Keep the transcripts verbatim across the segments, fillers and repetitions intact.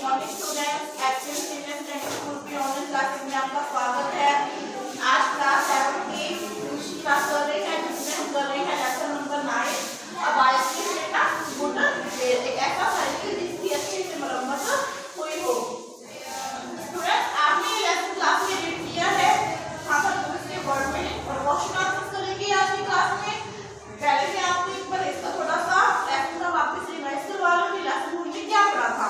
Morning students, active senior secondary school की online classes में आपका स्वागत है। आज क्लास सेवन की दूसरी क्लास कर रहे हैं जिसमें हम कर रहे हैं लेसन नंबर नाइन। अब आज की है ना गुड रिपेयर, एक ऐसा साइकिल जिसकी अच्छे से मरम्मत हुई हो। स्टूडेंट्स, आपने लेसन क्लास में रीड किया है, यहाँ पर इसके वर्ड में और क्वेश्चन आंसर करेंगे आज की क्लास में। पहले मैं आपको एक बार इसका थोड़ा सा लेसन का वापस रिवाइज करवा लूँ कि लेसन में क्या पढ़ा था।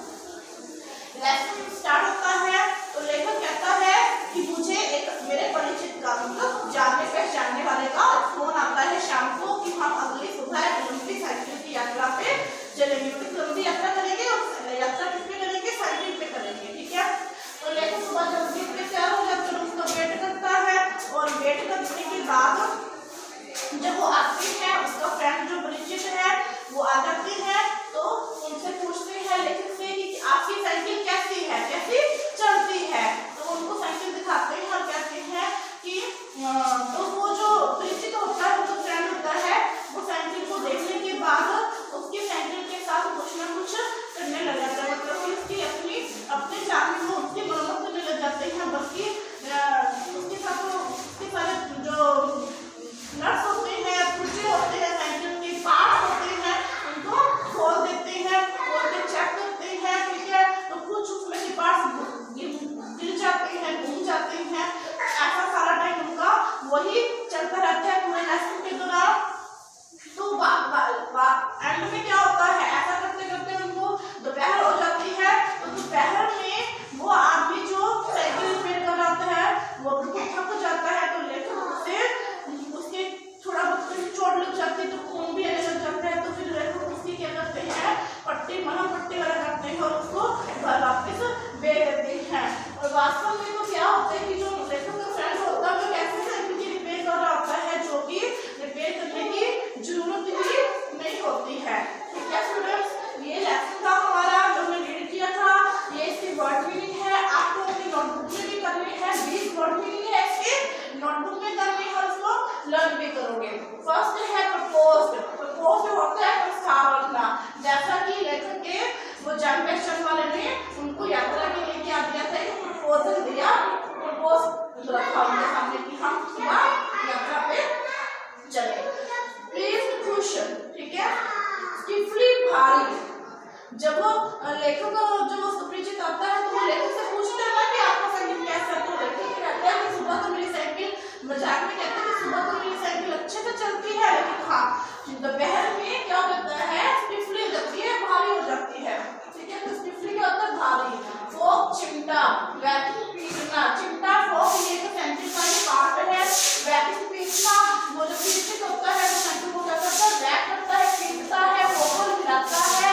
लेसन स्टार्ट होता है तो लेखक कहता है कि मुझे एक मेरे परिचित का मतलब जानने पहचानने वाले का फोन आता है शाम को कि हम अगली सुबह लंबी साइकिल की यात्रा पे चलेंगे। लंबी यात्रा करेंगे और यात्रा किस पे करेंगे? साइकिल पे करेंगे, ठीक है। तो लेखक सुबह जल्दी उठ के तैयार हो जाकर उसका वेट करता है और वेट करने के बाद जब वो आती है उसका फ्रेंड जो परिचित है वो आ जाती है तो उनसे पूछते हैं लेखक से कि आपकी साइकिल कैसी है, कैसी चलती है। तो उनको साइकिल दिखाते हैं और कहते हैं कि तो वो जो परिचित होता है, वो जो फ्रेंड होता है, वो साइकिल को देखने के बाद उसकी साइकिल के साथ कुछ ना कुछ करने लग जाता है, मतलब उसकी अपनी अपने चाबी को उसकी मरम्मत करने लग जाते हैं। बल्कि उसके साथ उसके सारे जो नट्स होते हैं, पुर्जे होते हैं, साइकिल के पार्ट होते हैं, उनको खोल देते हैं, खोल के चेक करते हैं, ठीक है। तो कुछ उसमें के पार्ट्स गिर जाते हैं, घूम जाते हैं। ऐसा सारा टाइम उनका वही चलता रहता है पूरे लेसन के दौरान। तो एंड में क्या होता है, ऐसा करते करते उनको दोपहर हो जाती है। तो दोपहर में वो आदमी जो साइकिल रिपेयर कर रहा है वो बिल्कुल थक जाता है। तो लेकिन उससे उसके थोड़ा बहुत चोट लग जाती है तो खून भी आने लग जाता है। तो फिर लेकिन उसकी क्या करते हैं, पट्टी मरहम पट्टी वाला करते हैं और उसको घर वापस भेज देते हैं। और वास्तव में तो क्या होता है कि जो लेखक का फ्रेंड होता है वो कैसे साइकिल की रिपेयर कर रहा होता है, जो कि रिपेयर करने की जरूरत ही नहीं होती है, ठीक है स्टूडेंट्स। ये लेसन था हमारा जो हमने रीड किया था, ये इसकी वर्ड मीनिंग है। आपको अपनी नोटबुक में भी करनी है, बीस वर्ड मीनिंग है इसके नोटबुक में करनी है और उसको लर्न भी करोगे। फर्स्ट है प्रपोज्ड। प्रपोज्ड होता है प्रस्ताव रखना, जैसा कि लेखक के वो जान पहचान वाले ने उनको यात्रा के लिए क्या दिया था, एक प्रपोजल दिया, प्रपोज रखा उनके सामने कि हम सुबह यात्रा पे चले। प्लीज खुश, ठीक है। स्टिफली भारी, जब वो लेखक जब उसको परिचित आता है तो वो लेखक से पूछता है ना कि आपका साइकिल कैसा है। तो लेखक कहता है कि सुबह तो मेरी साइकिल, मजाक में कहते हैं कि सुबह तो मेरी साइकिल अच्छे से चलती है, लेकिन हाँ दोपहर में क्या होता है, स्टिफली हो जाती है, भारी हो जाती है, ठीक है। तो स्टिफली क्या होता है, भारी। फोक चिमटा, वैक्यूम पीसना। चिमटा फोक ये तो सेंटेंस का ही पार्ट है। वैक्यूम पीसना, वो जो पीसना होता है वो सेंटेंस को क्या करता है, वैक करता है, पीसता है, फोकल हिलाता है,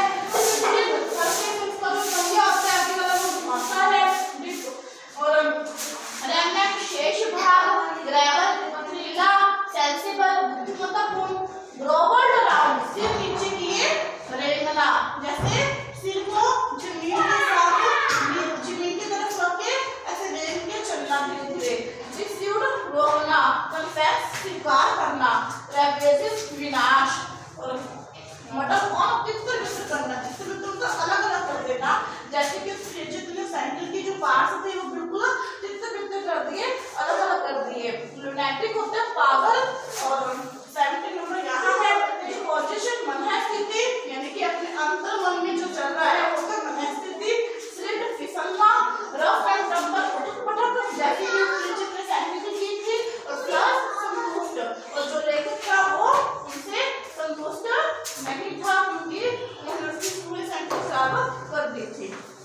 और रेमनेंट शेष भाग, ग्रेवल, पथरीला, सेंसिबल, बुद्धिमत्तापूर्ण, रोबर्ड अराउंड, सिर नीचे किए रेंगना, जैसे सिर को जमीन के साथ जमीन की तरफ रखे ऐसे रेंग के चलना धीरे धीरे। डिस्प्यूट रोकना, कन्फेस स्वीकार करना, रेवेजिव विनाश, और मतलब कौन किस तरह से करना, जिससे बिल्कुल तो अलग अलग कर देना। जैसे कि जितने साइकिल की जो पार्ट्स थे वो बिल्कुल तितर बितर कर दिए, अलग अलग कर दिए। लुनेटिक होता है पागल। और सेवेंटी नंबर यहाँ है पोजीशन, मन है स्थिति, यानी कि अपने अंतर मन में जो चल रहा है उसका मन है स्थिति। स्लिप फिसलना, रफ एंड टम्बल, उठक पटक, जैसे कि परिचित ने साइकिल की थी। और प्लस संतुष्ट, और जो लेखक था वो उनसे संतुष्ट नहीं था क्योंकि उन्होंने उसकी पूरी साइकिल खराब कर दी थी।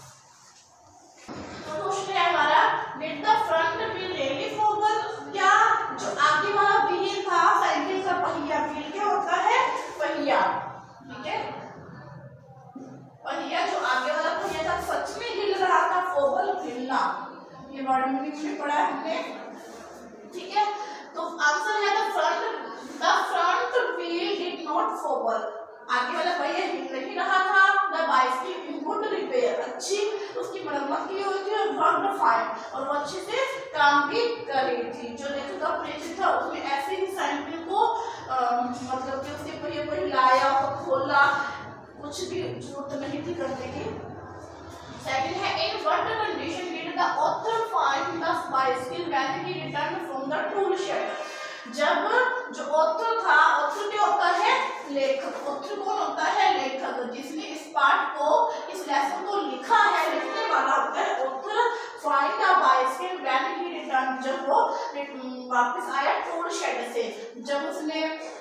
तो क्वेश्चन है हमारा, did the front wheel really forward, क्या जो आगे वाला व्हील था साइकिल का पहिया, व्हील क्या होता है, पहिया, ठीक है। पहिया जो आगे वाला पहिया था सच में हिल रहा था, फॉरवर्ड हिलना, ये वर्ड मीनिंग में पढ़ा है हमने, ठीक है। तो आंसर है the front the front wheel did not forward, आगे वाला पहिया हिल नहीं रहा था। द बाइसिकल गुड रिपेयर, अच्छी उसकी मरम्मत की हुई थी, और वर्कड फाइन, और वो अच्छे से काम भी कर रही थी। जो लेखक का परिचित था उसने ऐसे ही साइकिल को आ, मतलब कि उसके पहिए को हिलाया, खोला, कुछ भी जरूरत नहीं थी करने की। bicycle when he returned from the tool shed. जब जो ऑथर था, ऑथर क्या होता है? लेखक। ऑथर कौन होता है? लेखक। जिसने इस पाठ को, इस लेसन को लिखा है, लिखने वाला होता है author. Find a bicycle when he return, जब वो वापस आया टूल शेड से, जब उसने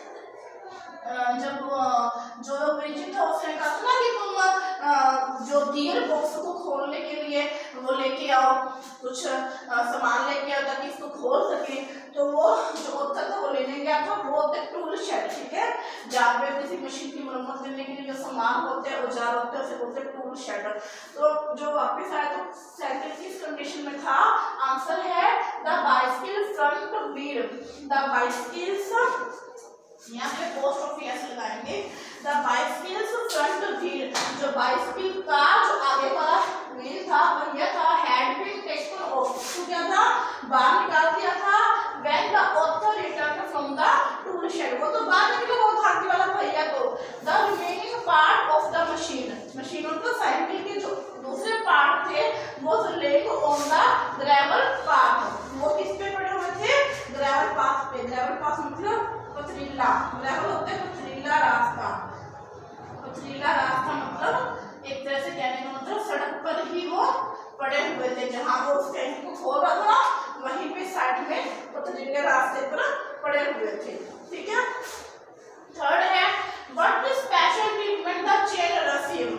जब जो परिचित था उसने कहा था ना कि तुम जो गियर बॉक्स को खोलने के लिए वो लेके आओ, कुछ सामान लेके आओ ताकि इसको खोल सके। तो वो जो ऑथर था वो लेने गया था, वो होता है टूल शेड, ठीक है, जहाँ पे किसी मशीन की मरम्मत करने के लिए जो सामान होते हैं, औजार होते हैं, उसे बोलते हैं टूल शेड। तो जो वापस आया तो साइकिल किस कंडीशन में था? आंसर है the bicycle front wheel. The bicycles, यहाँ पे पोस्ट ऑफ एस लगाएंगे। द बाइसिकल्स फ्रंट व्हील, जो बाइसिकल का जो आगे वाला व्हील था, पहिया था, हैड बीन टेकन ऑफ, तो क्या था? बाहर निकाल दिया था। When the author return from the tool shed, वो तो बाहर निकला वो था आगे वाला पहिया को। The remaining part of the machine, machine और साइकिल के जो दूसरे पार्ट थे वो lay on the gravel path, वो किस पे पड़े हुए थे? ग्रेवल पाथ पे। ग्रेवल पाथ मतलब पथरीला, ग्रेवल होते हैं पथरीला रास्ता। पथरीला रास्ता मतलब एक तरह से कहने का मतलब सड़क पर ही वो पड़े हुए थे, जहां वो उस टैंक को खोल रहा था वहीं पे साइड में पथरीले रास्ते पर पड़े हुए थे, ठीक है। थर्ड है what special treatment the chain receive,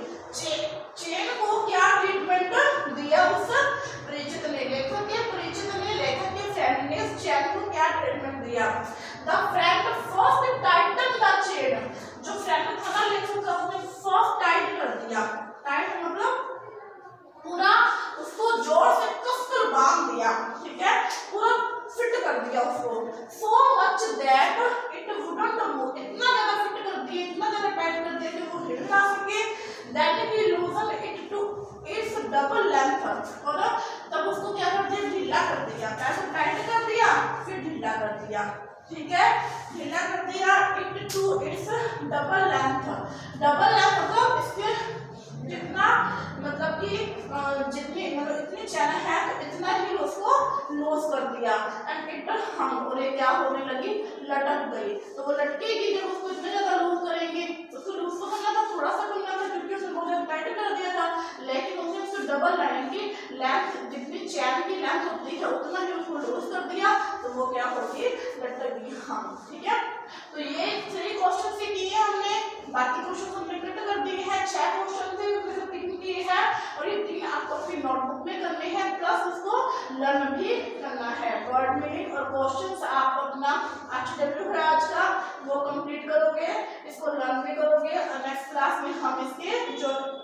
chain को क्या ट्रीटमेंट दिया उस परिचित ने, लेखक के परिचित ने, लेखक के फ्रेंड ने उस चेन को क्या ट्रीटमेंट दिया? The friend first tighten the chain, जो फ्रेंड था ना लेखक का, उसने फर्स्ट टाइट कर दिया। टाइट मतलब पूरा उसको जोर से कसकर बांध दिया, ठीक है, पूरा फिट कर दिया उसको। so much that it wouldn't move, इतना ज्यादा फिट कर दिया, इतना ज्यादा टाइट कर दिया कि वो हिल ना सके। then he loosened it to its double length, और तब उसको क्या कर दिया? ढीला कर दिया। पहले टाइट कर दिया फिर ढीला कर दिया, ठीक है, ढीला कर दिया। It to its double length, double length मतलब इसके जितना, मतलब कि जितनी मतलब इतनी चैन है तो इतना ही उसको लूज कर दिया। एंड इट हम, और ये क्या होने लगी? लटक गई। तो वो लटकेगी जब उसको इतना ज्यादा लूज करेंगे, उसको लूज तो करना था, थोड़ा सा करना था क्योंकि उसने बहुत ज्यादा टाइट कर दिया था, लेकिन उसने उसको डबल लाइन की लेंथ, जितनी चैन की लेंथ होती है उतना ही उसको लूज कर दिया, तो वो क्या होगी? लटक गई। हाँ, ठीक है। तो ये थ्री क्वेश्चन से किए हमने, बाकी क्वेश्चन हमने कट कर दिए हैं। छह क्वेश्चन थे उसमें तीन किए हैं, और ये तीन आपको अपनी नोटबुक में करने हैं, प्लस उसको लर्न भी करना है। वर्ड मीनिंग और क्वेश्चंस आप अपना एच डब्ल्यू है आज का वो कंप्लीट करोगे, इसको लर्न भी करोगे, और नेक्स्ट क्लास में हम इसके जो